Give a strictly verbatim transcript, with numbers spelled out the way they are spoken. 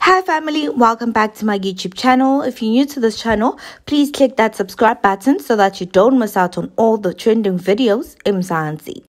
Hi family, welcome back to my YouTube channel. If you're new to this channel, please click that subscribe button so that you don't miss out on all the trending videos in Mzansi.